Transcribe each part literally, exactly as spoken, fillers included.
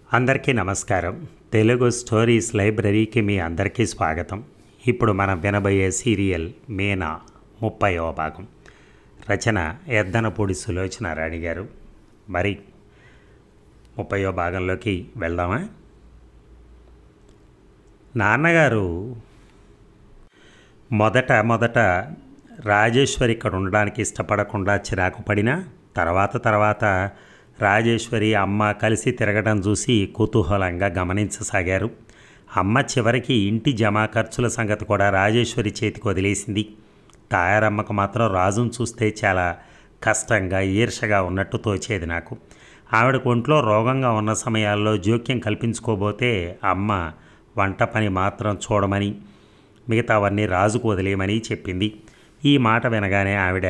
అందరికీ నమస్కారం. తెలుగు స్టోరీస్ లైబ్రరీకి మీ అందరికీ స్వాగతం. ఇప్పుడు మనం వినబోయే సీరియల్ మీనా ముప్పైవ భాగం. రచన ఎద్దనపూడి సులోచన రాణి గారు. మరి ముప్పైవ భాగంలోకి వెళ్దామా? నాన్నగారు మొదట మొదట రాజేశ్వరి ఇక్కడ ఉండడానికి ఇష్టపడకుండా చిరాకు పడినా తర్వాత తర్వాత రాజేశ్వరి అమ్మ కలిసి తిరగడం చూసి కుతూహలంగా గమనించసాగారు. అమ్మ చివరికి ఇంటి జమా ఖర్చుల సంగతి కూడా రాజేశ్వరి చేతికి వదిలేసింది. తాయారమ్మకు మాత్రం రాజును చూస్తే చాలా కష్టంగా ఈర్షగా ఉన్నట్టు తోచేది నాకు. ఆవిడకు ఒంట్లో రోగంగా ఉన్న సమయాల్లో జోక్యం కల్పించుకోబోతే అమ్మ వంట పని మాత్రం చూడమని మిగతావన్నీ రాజుకు వదిలేయమని చెప్పింది. ఈ మాట వినగానే ఆవిడ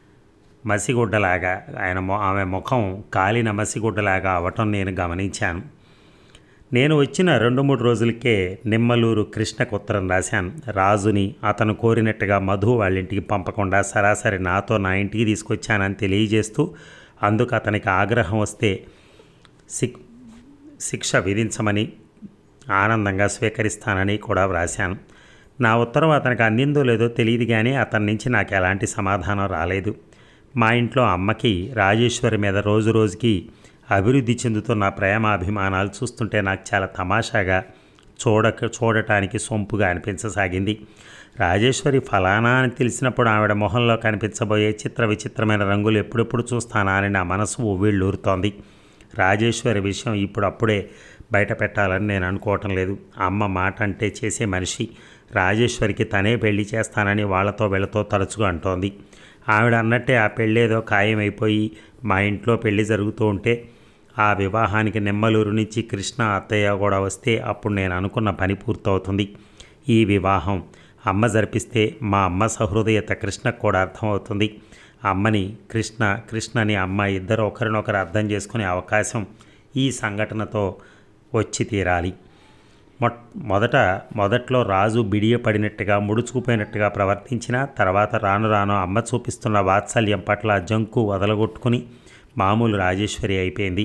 మసిగుడ్డలాగా ఆయన ఆమె ముఖం కాలిన మసిగుడ్డలాగా అవటం నేను గమనించాను. నేను వచ్చిన రెండు మూడు రోజులకే నిమ్మలూరు కృష్ణకు ఉత్తరం రాశాను. రాజుని అతను కోరినట్టుగా మధు వాళ్ళింటికి పంపకుండా సరాసరి నాతో నా ఇంటికి తీసుకొచ్చానని తెలియజేస్తూ అందుకు అతనికి ఆగ్రహం వస్తే శిక్ శిక్ష విధించమని ఆనందంగా స్వీకరిస్తానని కూడా వ్రాశాను. నా ఉత్తరం అతనికి అందిందో లేదో తెలియదు, కానీ అతని నుంచి నాకు ఎలాంటి సమాధానం రాలేదు. మా ఇంట్లో అమ్మకి రాజేశ్వరి మీద రోజు రోజుకి అభివృద్ధి చెందుతున్న ప్రేమాభిమానాలు చూస్తుంటే నాకు చాలా తమాషాగా చూడక చూడటానికి సొంపుగా అనిపించసాగింది. రాజేశ్వరి ఫలానా అని తెలిసినప్పుడు ఆవిడ మొహంలో కనిపించబోయే చిత్ర విచిత్రమైన రంగులు ఎప్పుడెప్పుడు చూస్తానా అని నా మనసు ఉవ్విళ్ళూరుతోంది. రాజేశ్వరి విషయం ఇప్పుడు అప్పుడే బయట పెట్టాలని నేను అనుకోవటం లేదు. అమ్మ మాట అంటే చేసే మనిషి. రాజేశ్వరికి తనే పెళ్లి చేస్తానని వాళ్ళతో వీళ్ళతో తరచుగా అంటోంది. ఆవిడ అన్నట్టే ఆ పెళ్ళేదో ఖాయమైపోయి మా ఇంట్లో పెళ్లి జరుగుతూ ఉంటే ఆ వివాహానికి నిమ్మలూరు నుంచి కృష్ణ అత్తయ్య కూడా వస్తే అప్పుడు నేను అనుకున్న పని పూర్తవుతుంది. ఈ వివాహం అమ్మ జరిపిస్తే మా అమ్మ సహృదయత కృష్ణకు కూడా అర్థమవుతుంది. అమ్మని కృష్ణ కృష్ణని అమ్మ ఇద్దరు ఒకరినొకరు అర్థం చేసుకునే అవకాశం ఈ సంఘటనతో వచ్చి తీరాలి. మొ మొదట మొదట్లో రాజు బిడియపడినట్టుగా ముడుచుకుపోయినట్టుగా ప్రవర్తించిన తర్వాత రాను రాను అమ్మ చూపిస్తున్న వాత్సల్యం పట్ల జంకు వదలగొట్టుకుని మామూలు రాజేశ్వరి అయిపోయింది.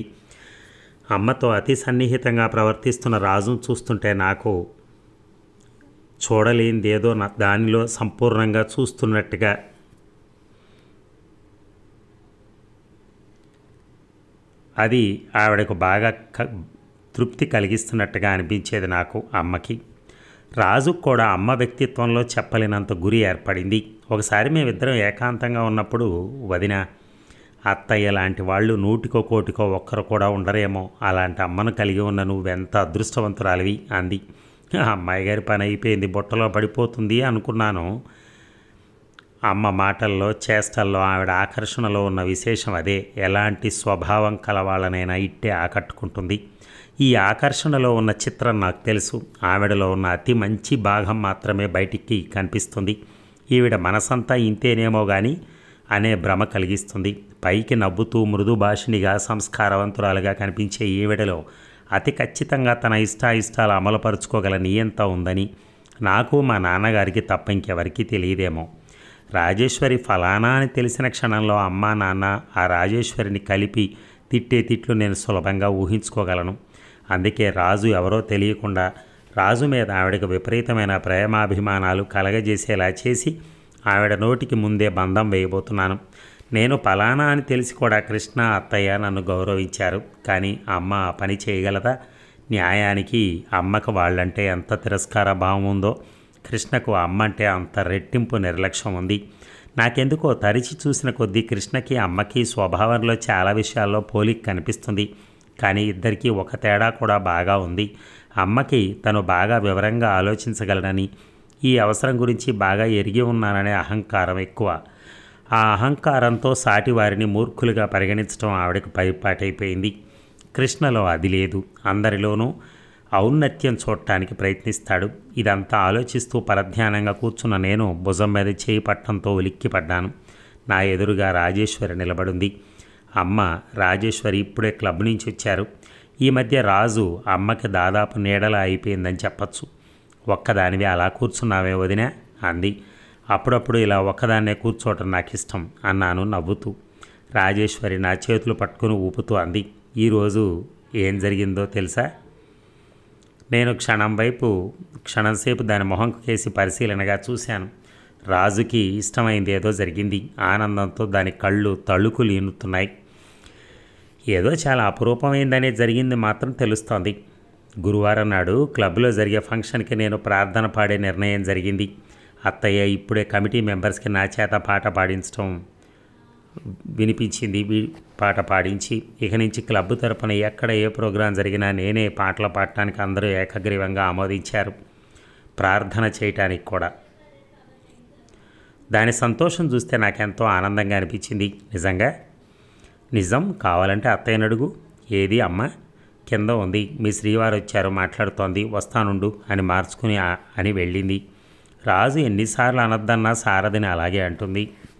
అమ్మతో అతి సన్నిహితంగా ప్రవర్తిస్తున్న రాజును చూస్తుంటే నాకు చూడలేనిదేదో దానిలో సంపూర్ణంగా చూస్తున్నట్టుగా అది ఆవిడకు బాగా తృప్తి కలిగిస్తున్నట్టుగా అనిపించేది నాకు. అమ్మకి రాజుకు కూడా అమ్మ వ్యక్తిత్వంలో చెప్పలేనంత గురి ఏర్పడింది. ఒకసారి మేమిద్దరం ఏకాంతంగా ఉన్నప్పుడు వదిన అత్తయ్య లాంటి వాళ్ళు నూటికో కోటికో ఒక్కరు కూడా ఉండరేమో, అలాంటి అమ్మను కలిగి ఉన్న నువ్వెంత అదృష్టవంతురాలివి అంది. అమ్మాయి గారి పని అయిపోయింది, బుట్టలో పడిపోతుంది అనుకున్నాను. అమ్మ మాటల్లో చేష్టల్లో ఆవిడ ఆకర్షణలో ఉన్న విశేషం అదే. ఎలాంటి స్వభావం కలవాళ్ళనైనా ఇట్టే ఆకట్టుకుంటుంది. ఈ ఆకర్షణలో ఉన్న చిత్రం నాకు తెలుసు. ఆవిడలో ఉన్న అతి మంచి భాగం మాత్రమే బయటికి కనిపిస్తుంది. ఈవిడ మనసంతా ఇంతేనేమో కానీ అనే భ్రమ కలిగిస్తుంది. పైకి నవ్వుతూ మృదు భాషినిగా సంస్కారవంతురాలుగా కనిపించే ఈవిడలో అతి ఖచ్చితంగా తన ఇష్టాయిష్టాలు అమలుపరుచుకోగల నియంత ఉందని నాకు మా నాన్నగారికి తప్ప ఇంకెవరికీ తెలియదేమో. రాజేశ్వరి ఫలానా అని తెలిసిన క్షణంలో అమ్మా నాన్న ఆ రాజేశ్వరిని కలిపి తిట్టే తిట్లు నేను సులభంగా ఊహించుకోగలను. అందుకే రాజు ఎవరో తెలియకుండా రాజు మీద ఆవిడకు విపరీతమైన ప్రేమాభిమానాలు కలగజేసేలా చేసి ఆవిడ నోటికి ముందే బంధం వేయబోతున్నాను. నేను ఫలానా అని తెలిసి కూడా కృష్ణ అత్తయ్య నన్ను గౌరవించారు, కానీ అమ్మ ఆ పని చేయగలదా? న్యాయానికి అమ్మకు వాళ్ళంటే ఎంత తిరస్కార భావం ఉందో కృష్ణకు అమ్మ అంటే అంత రెట్టింపు నిర్లక్ష్యం ఉంది. నాకెందుకో తరిచి చూసిన కొద్దీ కృష్ణకి అమ్మకి స్వభావంలో చాలా విషయాల్లో పోలిక కనిపిస్తుంది, కానీ ఇద్దరికీ ఒక తేడా కూడా బాగా ఉంది. అమ్మకి తను బాగా వివరంగా ఆలోచించగలనని, ఈ అవసరం గురించి బాగా ఎరిగి ఉన్నాననే అహంకారం ఎక్కువ. ఆ అహంకారంతో సాటి వారిని మూర్ఖులుగా పరిగణించడం ఆవిడకు పైపాటైపోయింది. కృష్ణలో అది లేదు. అందరిలోనూ ఔన్నత్యం చూడటానికి ప్రయత్నిస్తాడు. ఇదంతా ఆలోచిస్తూ పరధ్యానంగా కూర్చున్న నేను భుజం మీద చేయి పట్టడంతో ఉలిక్కిపడ్డాను. నా ఎదురుగా రాజేశ్వరి నిలబడింది. అమ్మ రాజేశ్వరి ఇప్పుడే క్లబ్ నుంచి వచ్చారు. ఈ మధ్య రాజు అమ్మకి దాదాపు నీడలా అయిపోయిందని చెప్పచ్చు. ఒక్కదానివి అలా కూర్చున్నావే వదినా అంది. అప్పుడప్పుడు ఇలా ఒక్కదాన్నే కూర్చోవటం నాకు ఇష్టం అన్నాను నవ్వుతూ. రాజేశ్వరి నా చేతులు పట్టుకుని ఊపుతూ అంది, ఈరోజు ఏం జరిగిందో తెలుసా? నేను క్షణం వైపు క్షణంసేపు దాని మొహం కేసి పరిశీలనగా చూశాను. రాజుకి ఇష్టమైంది ఏదో జరిగింది. ఆనందంతో దాని కళ్ళు తళుకులు ఈనుతున్నాయి. ఏదో చాలా అపురూపమైందనే జరిగింది మాత్రం తెలుస్తోంది. గురువారం నాడు క్లబ్లో జరిగే ఫంక్షన్కి నేను ప్రార్థన పాడే నిర్ణయం జరిగింది. అత్తయ్య ఇప్పుడే కమిటీ మెంబర్స్కి నా చేత పాట పాడించడం వినిపించింది. పాట పాడించి ఇక నుంచి క్లబ్ తరపున ఎక్కడ ఏ ప్రోగ్రాం జరిగినా నేనే పాటలు పాడటానికి అందరూ ఏకగ్రీవంగా ఆమోదించారు, ప్రార్థన చేయటానికి కూడా. దాని సంతోషం చూస్తే నాకెంతో ఆనందంగా అనిపించింది. నిజంగా? నిజం. కావాలంటే అత్తయ్యని అడుగు. ఏది అమ్మ? కింద ఉంది. మీ శ్రీవారు వచ్చారు, మాట్లాడుతోంది, వస్తానుండు అని మార్చుకుని అని వెళ్ళింది. రాజు ఎన్నిసార్లు అనొద్దన్నా సారథిని అలాగే అంటుంది.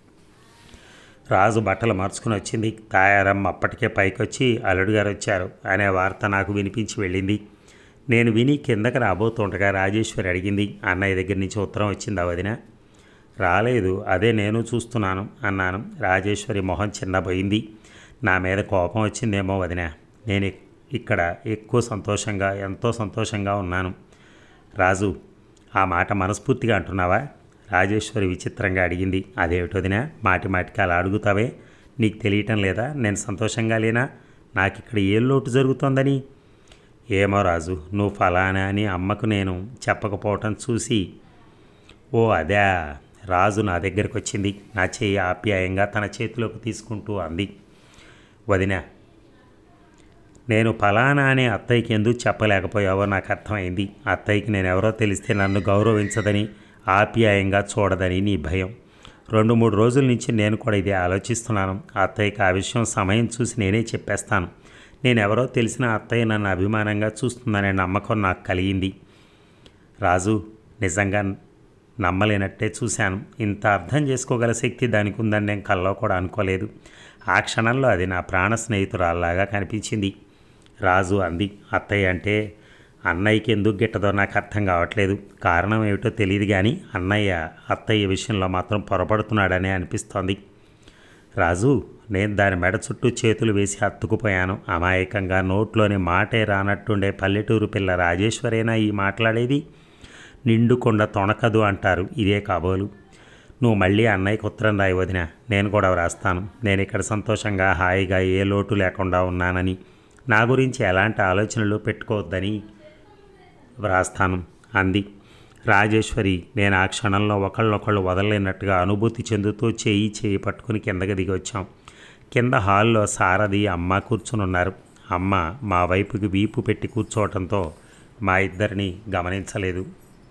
రాజు బట్టలు మార్చుకుని వచ్చింది. తాయారమ్మ అప్పటికే పైకొచ్చి అల్లుడు గారు వచ్చారు అనే వార్త నాకు వినిపించి వెళ్ళింది. నేను విని కిందకి రాబోతుండగా రాజేశ్వరి అడిగింది, అన్నయ్య దగ్గర నుంచి ఉత్తరం వచ్చిందా వదిన? రాలేదు, అదే నేను చూస్తున్నాను అన్నాను. రాజేశ్వరి మొహం చిన్నపోయింది. నా మీద కోపం వచ్చిందేమో వదిన. నేను ఇక్కడ ఎక్కువ సంతోషంగా ఎంతో సంతోషంగా ఉన్నాను. రాజు, ఆ మాట మనస్ఫూర్తిగా అంటున్నావా? రాజేశ్వరి విచిత్రంగా అడిగింది. అదేమిటి వదిన, మాటి మాటికి అలా అడుగుతావే? నీకు తెలియటం లేదా నేను సంతోషంగా లేనా? నాకు ఇక్కడ ఏ లోటు జరుగుతోందని? ఏమో రాజు, నువ్వు ఫలానా అని అమ్మకు నేను చెప్పకపోవటం చూసి. ఓ అదే. రాజు నా దగ్గరికి వచ్చింది. నా చేయి ఆప్యాయంగా తన చేతిలోకి తీసుకుంటూ అంది, వదిన, నేను ఫలానా అని అత్తయ్యకి ఎందుకు చెప్పలేకపోయావో నాకు అర్థమైంది. అత్తయ్యకి నేను ఎవరో తెలిస్తే నన్ను గౌరవించదని, ఆప్యాయంగా చూడదని నీ భయం. రెండు మూడు రోజుల నుంచి నేను కూడా ఇదే ఆలోచిస్తున్నాను. అత్తయ్యకి ఆ విషయం సమయం చూసి నేనే చెప్పేస్తాను. నేనెవరో తెలిసిన అత్తయ్య నన్ను అభిమానంగా చూస్తుందనే నమ్మకం నాకు కలిగింది. రాజు, నిజంగా నమ్మలేనట్టే చూశాను. ఇంత అర్థం చేసుకోగల శక్తి దానికి ఉందని నేను కల్లో కూడా అనుకోలేదు. ఆ క్షణంలో అది నా ప్రాణ స్నేహితురాల్లాగా కనిపించింది. రాజు అంది, అత్తయ్య అంటే అన్నయ్యకి ఎందుకు గిట్టదో నాకు అర్థం కావట్లేదు. కారణం ఏమిటో తెలియదు కానీ అన్నయ్య అత్తయ్య విషయంలో మాత్రం పొరపడుతున్నాడనే అనిపిస్తోంది. రాజు, నేను దాని మెడ చుట్టూ చేతులు వేసి హత్తుకుపోయాను. అమాయకంగా నోట్లోని మాటే రానట్టుండే పల్లెటూరు పిల్ల రాజేశ్వరేనా ఈ మాట్లాడేది? నిండుకొండ తొణకదు అంటారు, ఇదే కాబోలు. నువ్వు మళ్ళీ అన్నయ్యకి ఉత్తరం రాయి వదిన, నేను కూడా వ్రాస్తాను. నేను ఇక్కడ సంతోషంగా హాయిగా ఏ లోటు లేకుండా ఉన్నానని, నా గురించి ఎలాంటి ఆలోచనలు పెట్టుకోవద్దని వ్రాస్తాను అంది. రాజేశ్వరి నేను ఆ క్షణంలో ఒకళ్ళొకళ్ళు వదలలేనట్టుగా అనుభూతి చెందుతూ చేయి చేయి పట్టుకుని కిందకి దిగి వచ్చాం. కింద హాల్లో సారథి అమ్మ కూర్చునున్నారు. అమ్మ మా వైపుకి వీపు పెట్టి కూర్చోవటంతో మా ఇద్దరిని గమనించలేదు.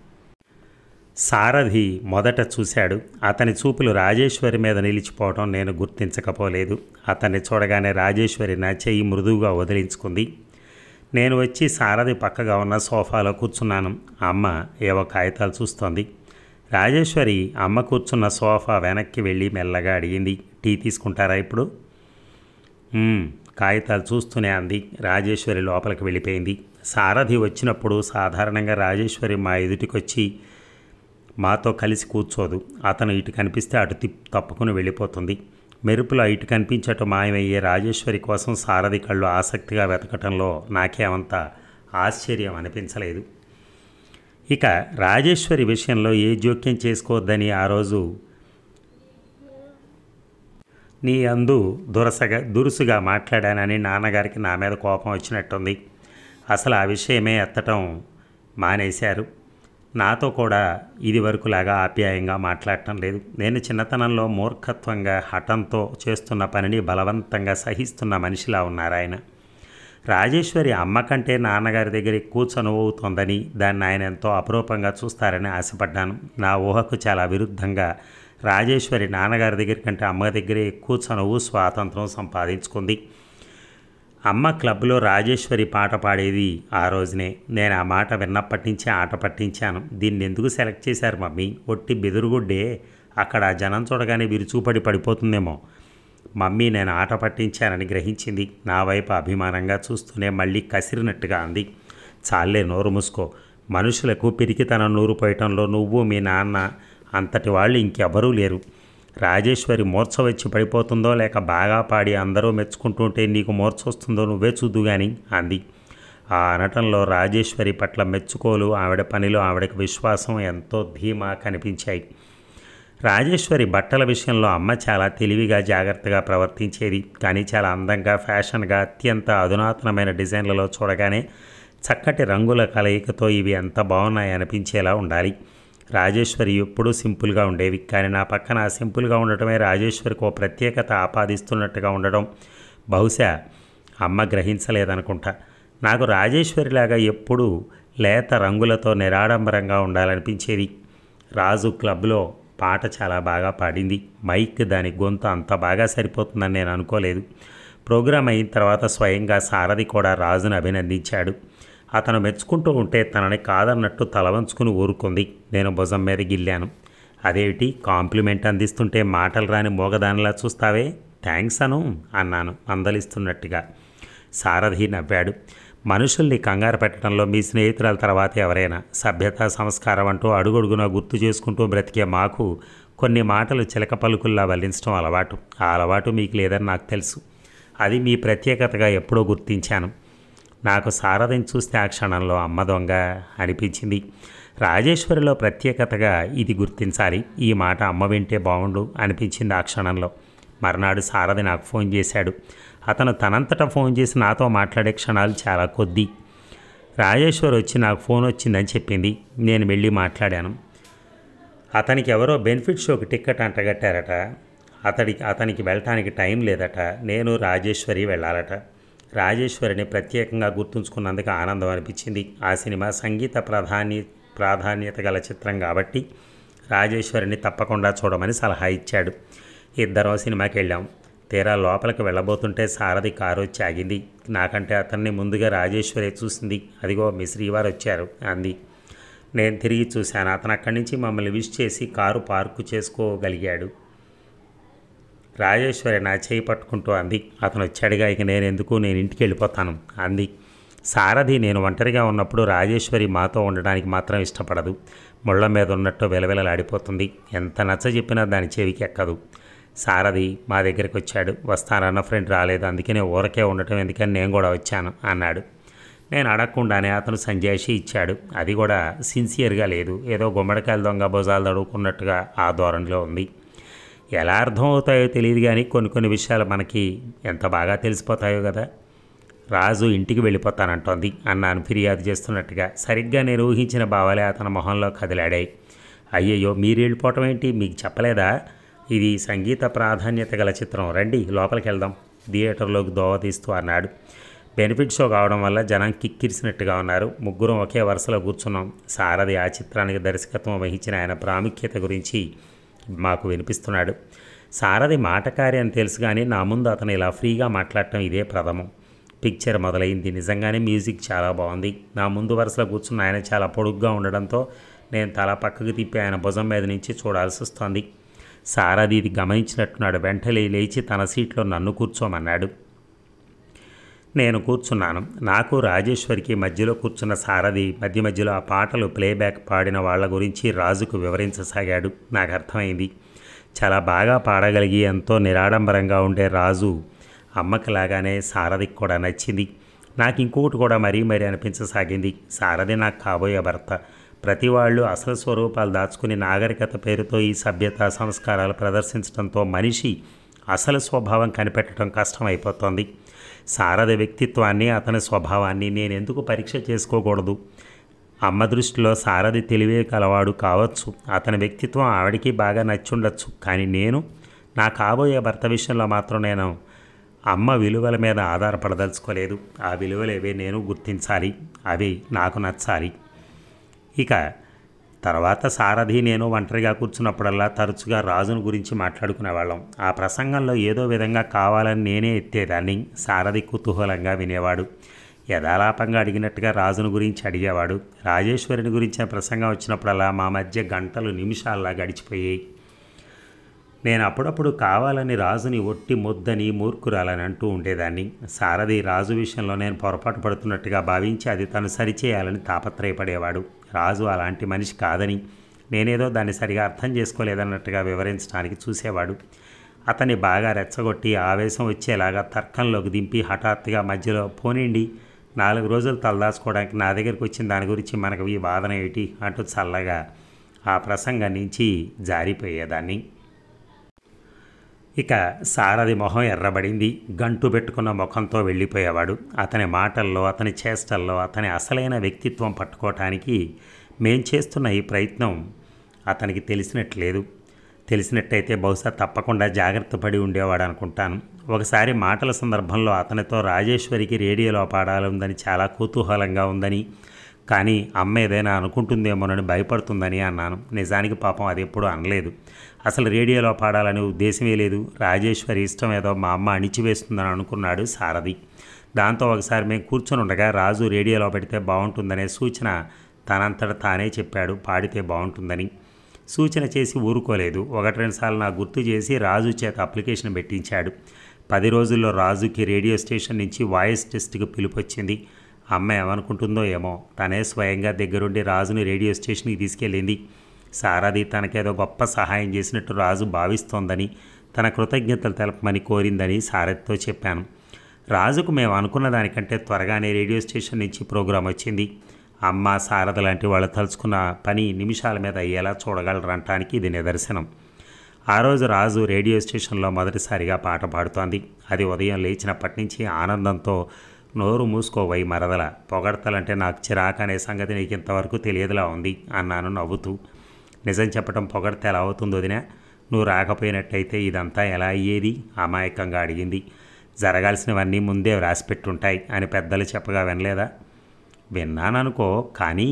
సారథి మొదట చూశాడు. అతని చూపులు రాజేశ్వరి మీద నిలిచిపోవటం నేను గుర్తించకపోలేదు. అతన్ని చూడగానే రాజేశ్వరి నా చెయ్యి మృదువుగా వదిలించుకుంది. నేను వచ్చి సారథి పక్కగా ఉన్న సోఫాలో కూర్చున్నాను. అమ్మ ఏవో కాగితాలు చూస్తోంది. రాజేశ్వరి అమ్మ కూర్చున్న సోఫా వెనక్కి వెళ్ళి మెల్లగా అడిగింది, టీ తీసుకుంటారా ఇప్పుడు? కాగితాలు చూస్తూనే అంది. రాజేశ్వరి లోపలికి వెళ్ళిపోయింది. సారథి వచ్చినప్పుడు సాధారణంగా రాజేశ్వరి మా ఎదుటికొచ్చి మాతో కలిసి కూర్చోదు. అతను ఇటు కనిపిస్తే అటు తిప్ తప్పుకుని వెళ్ళిపోతుంది. మెరుపులో ఇటు కనిపించటం మాయమయ్యే రాజేశ్వరి కోసం సారథి కళ్ళు ఆసక్తిగా వెతకటంలో నాకేమంత ఆశ్చర్యం అనిపించలేదు. ఇక రాజేశ్వరి విషయంలో ఏ జోక్యం చేసుకోవద్దని ఆ రోజు నీ అందు దురసగా దురుసుగా మాట్లాడానని నాన్నగారికి నా మీద కోపం వచ్చినట్టుంది. అసలు ఆ విషయమే ఎత్తటం మానేశారు. నాతో కూడా ఇది వరకులాగా ఆప్యాయంగా మాట్లాడటం లేదు. నేను చిన్నతనంలో మూర్ఖత్వంగా హఠంతో చేస్తున్న పనిని బలవంతంగా సహిస్తున్న మనిషిలా ఉన్నారు ఆయన. రాజేశ్వరి అమ్మ కంటే నాన్నగారి దగ్గర ఎక్కువ చనువవుతోందని, దాన్ని ఆయన ఎంతో అపురూపంగా చూస్తారని ఆశపడ్డాను. నా ఊహకు చాలా విరుద్ధంగా రాజేశ్వరి నాన్నగారి దగ్గర కంటే అమ్మ దగ్గరే ఎక్కువ చనువు, స్వాతంత్రం సంపాదించుకుంది. అమ్మ క్లబ్లో రాజేశ్వరి పాట పాడేది ఆ రోజునే. నేను ఆ మాట విన్నప్పటి నుంచి ఆట పట్టించాను. దీన్ని ఎందుకు సెలెక్ట్ చేశారు మమ్మీ? ఒట్టి బెదురుగుడ్డే, అక్కడ జనం చూడగానే విరుచుపడి పడిపోతుందేమో. మమ్మీ నేను ఆట పట్టించానని గ్రహించింది. నా వైపు అభిమానంగా చూస్తూనే మళ్ళీ కసిరినట్టుగా అంది, చాలే నోరు మూసుకో. మనుషులకు పిరికితనం నూరు పోయటంలో నువ్వు మీ నాన్న అంతటి వాళ్ళు ఇంకెవరూ లేరు. రాజేశ్వరి మూర్ఛ వచ్చి పడిపోతుందో లేక బాగా పాడి అందరూ మెచ్చుకుంటుంటే నీకు మూర్ఛ వస్తుందో నువ్వే చూద్దు కానీ అంది. ఆ అనటంలో రాజేశ్వరి పట్ల మెచ్చుకోలు, ఆవిడ పనిలో ఆవిడకి విశ్వాసం ఎంతో ధీమా కనిపించాయి. రాజేశ్వరి బట్టల విషయంలో అమ్మ చాలా తెలివిగా జాగ్రత్తగా ప్రవర్తించేది. కానీ చాలా అందంగా ఫ్యాషన్గా అత్యంత అధునాతనమైన డిజైన్లలో చూడగానే చక్కటి రంగుల కలయికతో ఇవి ఎంత బాగున్నాయి అనిపించేలా ఉండాలి. రాజేశ్వరి ఎప్పుడూ సింపుల్గా ఉండేవి. కానీ నా పక్కన సింపుల్గా ఉండటమే రాజేశ్వరికి ఓ ప్రత్యేకత ఆపాదిస్తున్నట్టుగా ఉండడం బహుశా అమ్మ గ్రహించలేదనుకుంటా. నాకు రాజేశ్వరిలాగా ఎప్పుడూ లేత రంగులతో నిరాడంబరంగా ఉండాలనిపించేది. రాజు క్లబ్లో పాట చాలా బాగా పాడింది. మైక్ దాని గొంతు అంత బాగా సరిపోతుందని నేను అనుకోలేదు. ప్రోగ్రాం అయిన తర్వాత స్వయంగా సారథి కూడా రాజును అభినందించాడు. అతను మెచ్చుకుంటూ ఉంటే తనని కాదన్నట్టు తలవంచుకుని ఊరుకుంది. నేను భుజం మీద గిల్లాను. అదేమిటి కాంప్లిమెంట్ అందిస్తుంటే మాటలు రాని మోగదానిలా చూస్తావే, థ్యాంక్స్ అను అన్నాను మందలిస్తున్నట్టుగా. సారథి నవ్వాడు. మనుషుల్ని కంగారు పెట్టడంలో మీ స్నేహితురాల తర్వాత ఎవరైనా సభ్యత సంస్కారం అంటూ అడుగడుగునా గుర్తు చేసుకుంటూ బ్రతికే మాకు కొన్ని మాటలు చిలక పలుకుల్లా వల్లించడం అలవాటు. ఆ అలవాటు మీకు లేదని నాకు తెలుసు. అది మీ ప్రత్యేకతగా ఎప్పుడో గుర్తించాను. నాకు సారథిని చూస్తే ఆ క్షణంలో అమ్మ దొంగ అనిపించింది. రాజేశ్వరిలో ప్రత్యేకతగా ఇది గుర్తించాలి. ఈ మాట అమ్మ వింటే బాగుండు అనిపించింది ఆ క్షణంలో. మర్నాడు సారథి నాకు ఫోన్ చేశాడు. అతను తనంతటా ఫోన్ చేసి నాతో మాట్లాడే క్షణాలు చాలా కొద్ది. రాజేశ్వరి వచ్చి నాకు ఫోన్ వచ్చిందని చెప్పింది. నేను వెళ్ళి మాట్లాడాను. అతనికి ఎవరో బెనిఫిట్ షోకి టిక్కెట్ అంటగట్టారట. అతడికి అతనికి వెళ్ళటానికి టైం లేదట. నేను రాజేశ్వరి వెళ్ళాలట. రాజేశ్వరిని ప్రత్యేకంగా గుర్తుంచుకున్నందుకు ఆనందం అనిపించింది. ఆ సినిమా సంగీత ప్రాధాన్య ప్రాధాన్యత గల చిత్రం కాబట్టి రాజేశ్వరిని తప్పకుండా చూడమని సలహా ఇచ్చాడు. ఇద్దరం సినిమాకి వెళ్ళాం. తీరా లోపలికి వెళ్ళబోతుంటే సారథి కారు వచ్చి ఆగింది. నాకంటే అతన్ని ముందుగా రాజేశ్వరి చూసింది. అదిగో మీ శ్రీవారు వచ్చారు అంది. నేను తిరిగి చూశాను. అతను అక్కడి నుంచి మమ్మల్ని విష్ చేసి కారు పార్కు చేసుకోగలిగాడు. రాజేశ్వరి నా చేయి పట్టుకుంటూ అంది. అతను వచ్చాడుగా, ఇక నేను ఎందుకు, నేను ఇంటికి వెళ్ళిపోతాను అంది. సారథి నేను ఒంటరిగా ఉన్నప్పుడు రాజేశ్వరి మాతో ఉండడానికి మాత్రం ఇష్టపడదు. ముళ్ళ మీద ఉన్నట్టు వెలవెలలాడిపోతుంది. ఎంత నచ్చ చెప్పినా దాని చెవికి ఎక్కదు. సారథి మా దగ్గరికి వచ్చాడు. వస్తానన్న ఫ్రెండ్ రాలేదు, అందుకనే ఊరకే ఉండటం ఎందుకని నేను కూడా వచ్చాను అన్నాడు. నేను అడగకుండానే అతను సంజాయిషి ఇచ్చాడు. అది కూడా సిన్సియర్గా లేదు, ఏదో గుమ్మడికాయల దొంగ భుజాలు తడువుకున్నట్టుగా ఆ ధోరణిలో ఉంది. ఎలా అర్థం అవుతాయో తెలియదు కానీ కొన్ని కొన్ని విషయాలు మనకి ఎంత బాగా తెలిసిపోతాయో కదా. రాజు ఇంటికి వెళ్ళిపోతానంటోంది అన్నాను ఫిర్యాదు చేస్తున్నట్టుగా. సరిగ్గా నేను ఊహించిన భావాలే అతని మొహంలో కదిలాడాయి. అయ్యయ్యో మీరు వెళ్ళిపోవటం ఏంటి, మీకు చెప్పలేదా, ఇది సంగీత ప్రాధాన్యత గల చిత్రం, రండి లోపలికి వెళ్దాం థియేటర్లోకి దోవ తీస్తూ అన్నాడు. బెనిఫిట్ షో కావడం వల్ల జనం కిక్కిరిసినట్టుగా ఉన్నారు. ముగ్గురం ఒకే వరుసలో కూర్చున్నాం. సారథి ఆ చిత్రానికి దర్శకత్వం వహించిన ఆయన ప్రాముఖ్యత గురించి మాకు వినిపిస్తున్నాడు. సారథి మాటకారి అని తెలుసు కానీ నా ముందు అతను ఇలా ఫ్రీగా మాట్లాడటం ఇదే ప్రథమం. పిక్చర్ మొదలైంది. నిజంగానే మ్యూజిక్ చాలా బాగుంది. నా ముందు వరుసలో కూర్చున్న ఆయన చాలా పొడుగ్గా ఉండడంతో నేను తల పక్కకు తిప్పి ఆయన భుజం మీద నుంచి చూడాల్సి వస్తుంది. సారథి ఇది గమనించినట్టున్నాడు. వెంటనే లేచి తన సీట్లో నన్ను కూర్చోమన్నాడు. నేను కూర్చున్నాను. నాకు రాజేశ్వరికి మధ్యలో కూర్చున్న సారథి మధ్య మధ్యలో ఆ పాటలు ప్లేబ్యాక్ పాడిన వాళ్ళ గురించి రాజుకు వివరించసాగాడు. నాకు అర్థమైంది. చాలా బాగా పాడగలిగి ఎంతో నిరాడంబరంగా ఉండే రాజు అమ్మకిలాగానే సారథికి కూడా నచ్చింది. నాకు ఇంకొకటి కూడా మరీ మరీ అనిపించసాగింది. సారథి నాకు కాబోయే భర్త. ప్రతి వాళ్ళు అసలు స్వరూపాలు దాచుకుని నాగరికత పేరుతో ఈ సభ్యత సంస్కారాలు ప్రదర్శించడంతో మనిషి అసలు స్వభావం కనిపెట్టడం కష్టమైపోతుంది. సారథి వ్యక్తిత్వాన్ని అతని స్వభావాన్ని నేను ఎందుకు పరీక్ష చేసుకోకూడదు? అమ్మ దృష్టిలో సారథి తెలివే కలవాడు కావచ్చు. అతని వ్యక్తిత్వం ఆవిడికి బాగా నచ్చుండొచ్చు. కానీ నేను నా కాబోయే భర్త విషయంలో మాత్రం నేను అమ్మ విలువల మీద ఆధారపడదలుచుకోలేదు. ఆ విలువలేవే నేను గుర్తించాలి, అవి నాకు నచ్చాలి. ఇక తర్వాత సారథి నేను ఒంటరిగా కూర్చున్నప్పుడల్లా తరచుగా రాజును గురించి మాట్లాడుకునేవాళ్ళం. ఆ ప్రసంగంలో ఏదో విధంగా కావాలని నేనే ఎత్తేదాన్ని. సారథి కుతూహలంగా వినేవాడు. యథాలాపంగా అడిగినట్టుగా రాజును గురించి అడిగేవాడు. రాజేశ్వరిని గురించిన ప్రసంగం వచ్చినప్పుడల్లా మా మధ్య గంటలు నిమిషాల్లా గడిచిపోయాయి. నేను అప్పుడప్పుడు కావాలని రాజుని ఒట్టి మొద్దని మూర్ఖురాలని అంటూ ఉండేదాన్ని. సారథి రాజు విషయంలో నేను పొరపాటు పడుతున్నట్టుగా భావించి అది తను సరిచేయాలని తాపత్రయపడేవాడు. రాజు అలాంటి మనిషి కాదని నేనేదో దాన్ని సరిగా అర్థం చేసుకోలేదన్నట్టుగా వివరించడానికి చూసేవాడు. అతన్ని బాగా రెచ్చగొట్టి ఆవేశం వచ్చేలాగా తర్కంలోకి దింపి హఠాత్తుగా మధ్యలో పోనీండి, నాలుగు రోజులు తలదాచుకోవడానికి నా దగ్గరికి వచ్చిన దాని గురించి మనకు ఈ వాదన ఏమిటి అంటూ చల్లగా ఆ ప్రసంగం నుంచి జారిపోయేదాన్ని. ఇక సారథి మొహం ఎర్రబడింది. గంటు పెట్టుకున్న ముఖంతో వెళ్ళిపోయేవాడు. అతని మాటల్లో, అతని చేష్టల్లో అతని అసలైన వ్యక్తిత్వం పట్టుకోవటానికి మేం చేస్తున్న ఈ ప్రయత్నం అతనికి తెలిసినట్లేదు. తెలిసినట్టయితే బహుశా తప్పకుండా జాగ్రత్త పడి ఉండేవాడు అనుకుంటాను. ఒకసారి మాటల సందర్భంలో అతనితో రాజేశ్వరికి రేడియోలో పాడాలందని చాలా కుతూహలంగా ఉందని, కానీ అమ్మ ఏదైనా అనుకుంటుందేమోనని భయపడుతుందని అన్నాను. నిజానికి పాపం అది ఎప్పుడూ అనలేదు. అసలు రేడియోలో పాడాలనే ఉద్దేశమే లేదు. రాజేశ్వరి ఇష్టం ఏదో మా అమ్మ అణిచివేస్తుందని అనుకున్నాడు సారథి. దాంతో ఒకసారి మేము కూర్చొని ఉండగా రాజు రేడియోలో పెడితే బాగుంటుందనే సూచన తనంతట తానే చెప్పాడు, పాడితే బాగుంటుందని. సూచన చేసి ఊరుకోలేదు. ఒకటి రెండు సార్లు నాకు గుర్తు చేసి రాజు చేత అప్లికేషన్ పెట్టించాడు. పది రోజుల్లో రాజుకి రేడియో స్టేషన్ నుంచి వాయిస్ టెస్ట్కి పిలుపొచ్చింది. అమ్మ ఏమనుకుంటుందో ఏమో, తనే స్వయంగా దగ్గరుండి రాజుని రేడియో స్టేషన్కి తీసుకెళ్ళింది. సారథి తనకేదో గొప్ప సహాయం చేసినట్టు రాజు భావిస్తోందని, తన కృతజ్ఞతలు తెలపమని కోరిందని సారథితో చెప్పాను. రాజుకు మేము అనుకున్న దానికంటే త్వరగానే రేడియో స్టేషన్ నుంచి ప్రోగ్రాం వచ్చింది. అమ్మ, సారథి లాంటి వాళ్ళు తలుచుకున్న పని నిమిషాల మీద అయ్యేలా చూడగలరంటానికి ఇది నిదర్శనం. ఆ రోజు రాజు రేడియో స్టేషన్లో మొదటిసారిగా పాట పాడుతోంది. అది ఉదయం లేచినప్పటి నుంచి ఆనందంతో నోరు మూసుకోవై మరదల, పొగడతలంటే నాకు చిరాకు అనే సంగతి నీకు ఇంతవరకు తెలియదులా ఉంది అన్నాను నవ్వుతూ. నిజం చెప్పడం పొగడితే ఎలా అవుతుందో వదినా, నువ్వు రాకపోయినట్టయితే ఇదంతా ఎలా అయ్యేది అమాయకంగా అడిగింది. జరగాల్సినవన్నీ ముందే వ్రాసిపెట్టుంటాయి అని పెద్దలు చెప్పగా వినలేదా? విన్నాననుకో, కానీ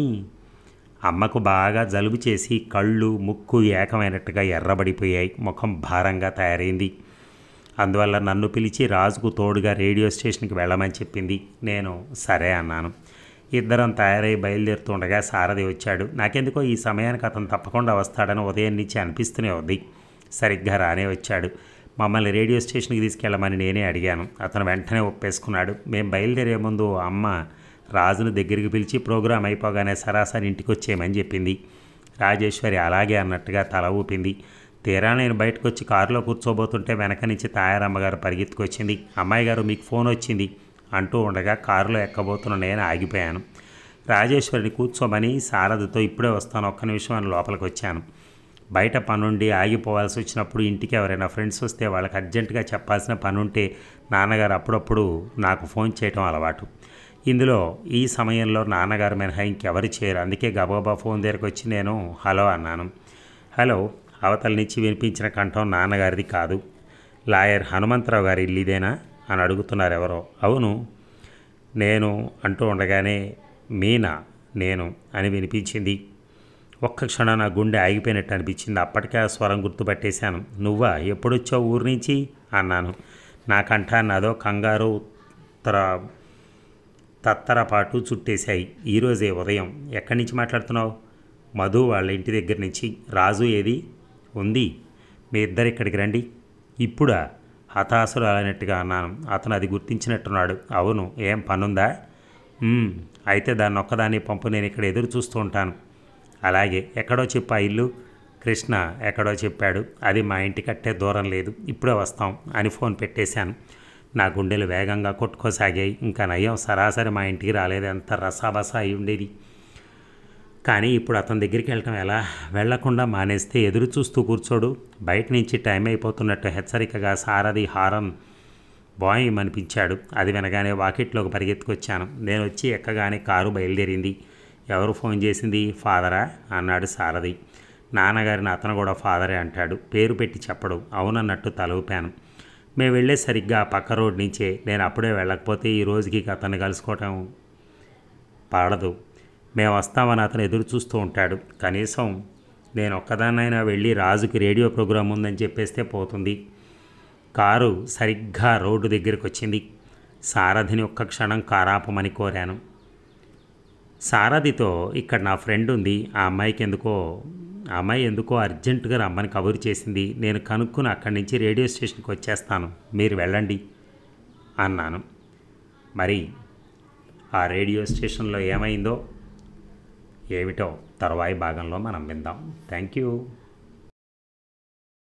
అమ్మకు బాగా జలుబు చేసి కళ్ళు ముక్కు ఏకమైనట్టుగా ఎర్రబడిపోయాయి. ముఖం భారంగా తయారైంది. అందువల్ల నన్ను పిలిచి రాజుకు తోడుగా రేడియో స్టేషన్కి వెళ్ళమని చెప్పింది. నేను సరే అన్నాను. ఇద్దరం తయారై బయలుదేరుతుండగా సారథి వచ్చాడు. నాకెందుకో ఈ సమయానికి అతను తప్పకుండా వస్తాడని ఉదయం నుంచి అనిపిస్తూనే ఉంది. సరిగ్గా రానే వచ్చాడు. మమ్మల్ని రేడియో స్టేషన్కి తీసుకెళ్ళమని నేనే అడిగాను. అతను వెంటనే ఒప్పేసుకున్నాడు. మేము బయలుదేరే ముందు అమ్మ రాజును దగ్గరికి పిలిచి ప్రోగ్రాం అయిపోగానే సరాసరి ఇంటికి వచ్చేయమని చెప్పింది. రాజేశ్వరి అలాగే అన్నట్టుగా తల ఊపింది. తీరా నేను బయటకు వచ్చి కారులో కూర్చోబోతుంటే వెనక నుంచి తాయారమ్మగారు పరిగెత్తుకొచ్చింది. అమ్మాయి గారు మీకు ఫోన్ వచ్చింది అంటూ ఉండగా కారులో ఎక్కబోతున్న నేను ఆగిపోయాను. రాజేశ్వరిని కూర్చోమని సారథితో ఇప్పుడే వస్తాను, ఒక్క నిమిషం అని లోపలికి వచ్చాను. బయట పనుండి ఆగిపోవాల్సి వచ్చినప్పుడు ఇంటికి ఎవరైనా ఫ్రెండ్స్ వస్తే వాళ్ళకి అర్జెంటుగా చెప్పాల్సిన పనుంటే నాన్నగారు అప్పుడప్పుడు నాకు ఫోన్ చేయటం అలవాటు. ఇందులో ఈ సమయంలో నాన్నగారు మినహా ఇంకెవరు చేయరు. అందుకే గబగబా ఫోన్ దగ్గరకు వచ్చి నేను హలో అన్నాను. హలో అవతల నుంచి వినిపించిన కంఠం నాన్నగారిది కాదు. లాయర్ హనుమంతరావు గారి ఇల్లు ఇదేనా అని అడుగుతున్నారు ఎవరో. అవును నేను అంటూ ఉండగానే మీనా నేను అని వినిపించింది. ఒక్క క్షణం నా గుండె ఆగిపోయినట్టు అనిపించింది. అప్పటికే ఆ స్వరం గుర్తుపట్టేశాను. నువ్వా, ఎప్పుడొచ్చావు ఊరి నుంచి అన్నాను. నా కంఠాన్ని అదో కంగారు ఉత్తర తత్తరపాటు చుట్టేశాయి. ఈరోజే ఉదయం. ఎక్కడి నుంచి మాట్లాడుతున్నావు? మధు వాళ్ళ ఇంటి దగ్గర నుంచి. రాజు ఏది? ఉంది. మీ ఇద్దరు ఇక్కడికి రండి. ఇప్పుడా? హతాశులు అలానట్టుగా అన్నాను. అతను అది గుర్తించినట్టున్నాడు. అవును, ఏం పనుందా? అయితే దాన్ని ఒక్కదాన్ని పంపు, నేను ఇక్కడ ఎదురు చూస్తూ ఉంటాను. అలాగే. ఎక్కడో చెప్పు ఆ ఇల్లు. కృష్ణ ఎక్కడో చెప్పాడు. అది మా ఇంటి కట్టే దూరం లేదు, ఇప్పుడే వస్తాం అని ఫోన్ పెట్టేశాను. నా గుండెలు వేగంగా కొట్టుకోసాగాయి. ఇంకా నయం సరాసరి మా ఇంటికి రాలేదు, ఎంత రసాబసా అయి ఉండేది. కానీ ఇప్పుడు అతని దగ్గరికి వెళ్ళటం ఎలా? వెళ్లకుండా మానేస్తే ఎదురు చూస్తూ కూర్చోడు. బయట నుంచి టైం అయిపోతున్నట్టు హెచ్చరికగా సారథి హారన్ బాయ్ అనిపించాడు. అది వినగానే వాకిట్లోకి పరిగెత్తుకొచ్చాను. నేను వచ్చి ఎక్కగానే కారు బయలుదేరింది. ఎవరు ఫోన్ చేసింది? ఫాదరా అన్నాడు సారథి. నాన్నగారిని అతను కూడా ఫాదరే అంటాడు, పేరు పెట్టి చెప్పడు. అవునన్నట్టు తల ఊపాను. మేము వెళ్ళే సరిగ్గా పక్క రోడ్ నుంచే. నేను అప్పుడే వెళ్ళకపోతే ఈ రోజుకి అతన్ని కలుసుకోవటం పడదు. మేము వస్తామని అతను ఎదురు చూస్తూ ఉంటాడు. కనీసం నేను ఒక్కదాన్నైనా వెళ్ళి రాజుకి రేడియో ప్రోగ్రాం ఉందని చెప్పేస్తే పోతుంది. కారు సరిగ్గా రోడ్డు దగ్గరికి వచ్చింది. సారథిని ఒక్క క్షణం కారాపమని కోరాను. సారథితో ఇక్కడ నా ఫ్రెండ్ ఉంది, ఆ అమ్మాయికి ఎందుకో ఆ అమ్మాయి ఎందుకో అర్జెంటుగా రమ్మని కబురు చేసింది. నేను కనుక్కుని అక్కడి నుంచి రేడియో స్టేషన్కి వచ్చేస్తాను, మీరు వెళ్ళండి అన్నాను. మరి ఆ రేడియో స్టేషన్లో ఏమైందో? ఏమిటో తర్వాయి భాగంలో మనం విందాం. Thank you.